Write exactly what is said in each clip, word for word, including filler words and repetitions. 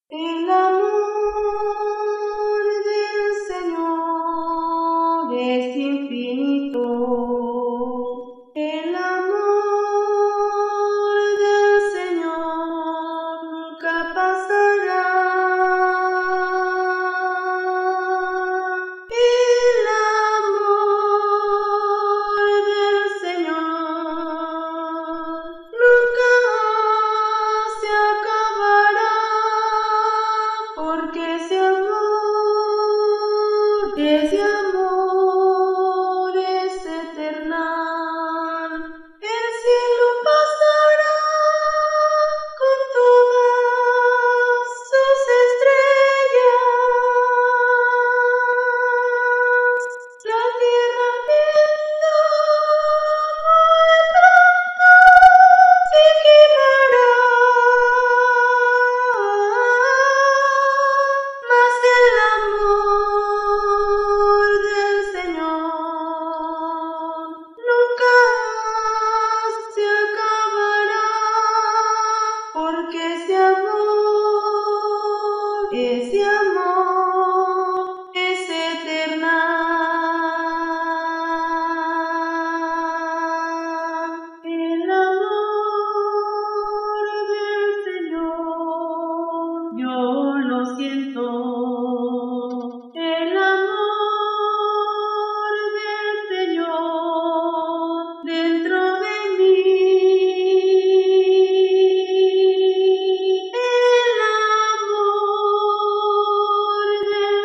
El amor del Señor es infinito. El amor del Señor nunca pasará. El amor del Señor nunca se acabará, porque ese amor, ese amor es eternal. El cielo pasará con todas sus estrellas. La tierra ardiendo muy pronto se quemará. Mas el amor del Señor nunca se acabará, porque ese amor, ese amor es eternal. El amor del Señor, yo lo siento. El amor del Señor dentro de mí. El amor del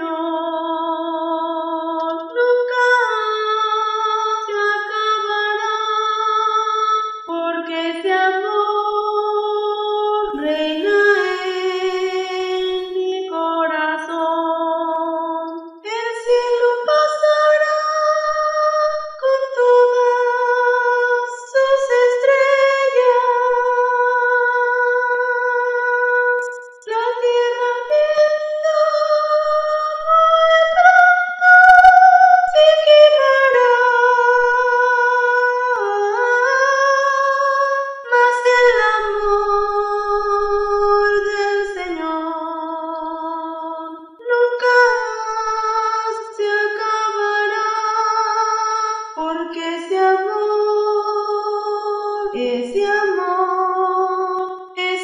Señor nunca se acabará, porque ese amor reina en mi corazón. El cielo pasará con todas sus estrellas. La tierra ardiendo muy pronto se quemará. Mas el amor del Señor nunca se acabará, porque ese amor, ese amor es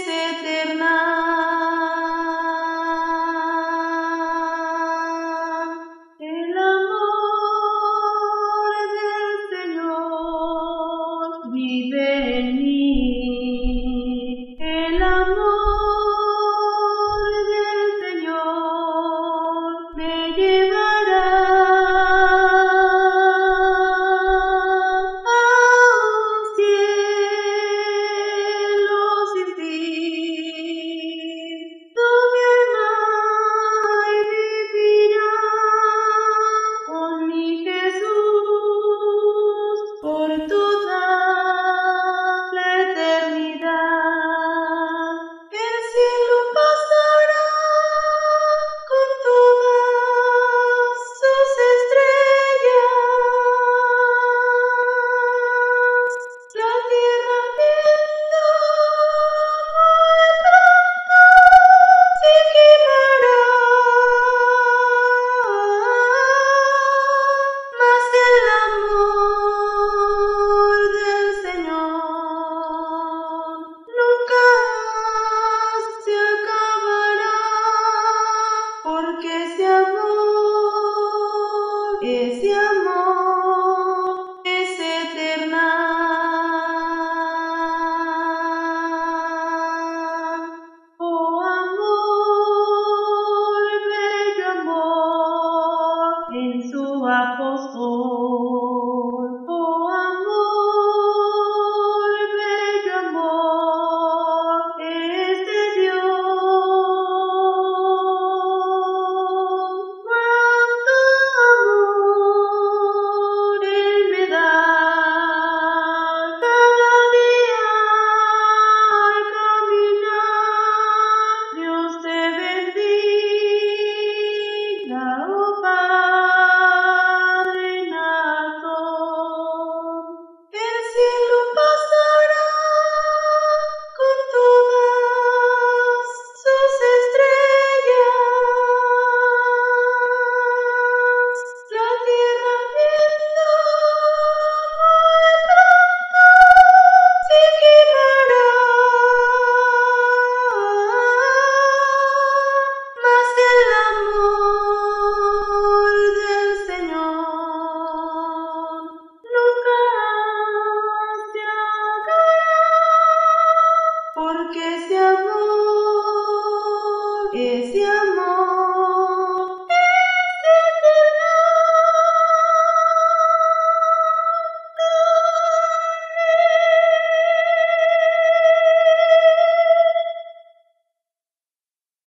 eternal. El amor del Señor vive